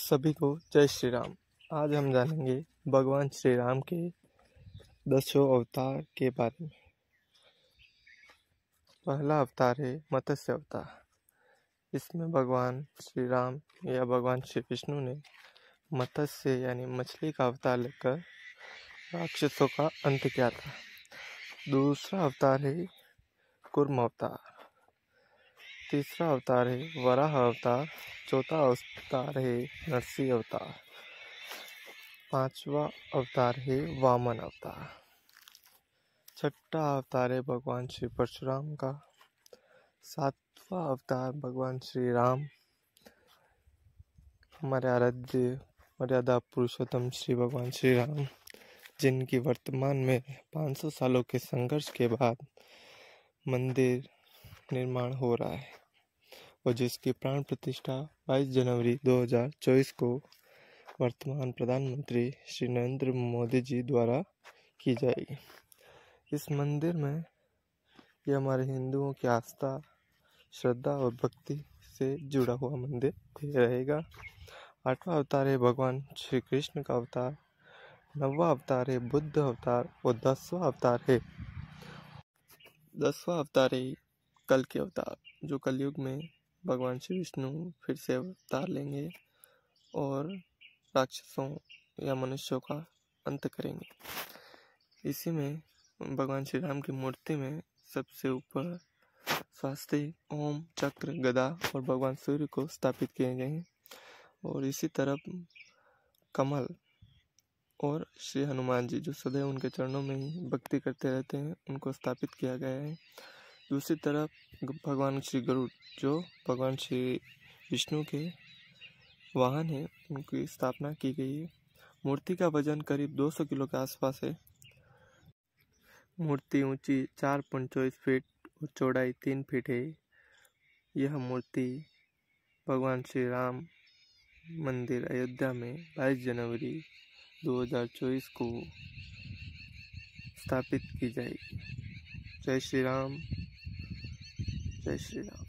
सभी को जय श्री राम। आज हम जानेंगे भगवान श्री राम के 10 अवतार के बारे में। पहला अवतार है मत्स्य अवतार। इसमें भगवान श्री राम या भगवान श्री विष्णु ने मत्स्य यानी मछली का अवतार लेकर राक्षसों का अंत किया था। दूसरा अवतार है कूर्म अवतार। तीसरा अवतार है वराह अवतार। चौथा अवतार है नरसिंह अवतार। पांचवा अवतार है वामन अवतार। छठा अवतार है भगवान श्री परशुराम का। सातवां अवतार भगवान श्री राम, हमारे आराध्य मर्यादा पुरुषोत्तम श्री भगवान श्री राम, जिनकी वर्तमान में 500 सालों के संघर्ष के बाद मंदिर निर्माण हो रहा है और जिसकी प्राण प्रतिष्ठा 22 जनवरी 2024 को वर्तमान प्रधानमंत्री श्री नरेंद्र मोदी जी द्वारा की जाएगी। इस मंदिर में यह हमारे हिंदुओं की आस्था, श्रद्धा और भक्ति से जुड़ा हुआ मंदिर रहेगा। 8वां अवतार है भगवान श्री कृष्ण का अवतार। 9वां अवतार है बुद्ध अवतार और 10वां अवतार है कल के अवतार, जो कलयुग में भगवान श्री विष्णु फिर से अवतार लेंगे और राक्षसों या मनुष्यों का अंत करेंगे। इसी में भगवान श्री राम की मूर्ति में सबसे ऊपर स्वास्तिक, ओम, चक्र, गदा और भगवान सूर्य को स्थापित किए गए हैं और इसी तरफ कमल और श्री हनुमान जी, जो सदैव उनके चरणों में ही भक्ति करते रहते हैं, उनको स्थापित किया गया है। दूसरी तरफ भगवान श्री गरुड़, जो भगवान श्री विष्णु के वाहन है, उनकी स्थापना की गई है। मूर्ति का वजन करीब 200 किलो के आसपास है। मूर्ति ऊंची 4.24 फीट और चौड़ाई 3 फीट है। यह मूर्ति भगवान श्री राम मंदिर अयोध्या में 22 जनवरी 2024 को स्थापित की जाएगी। जय श्री राम, जय श्री राम।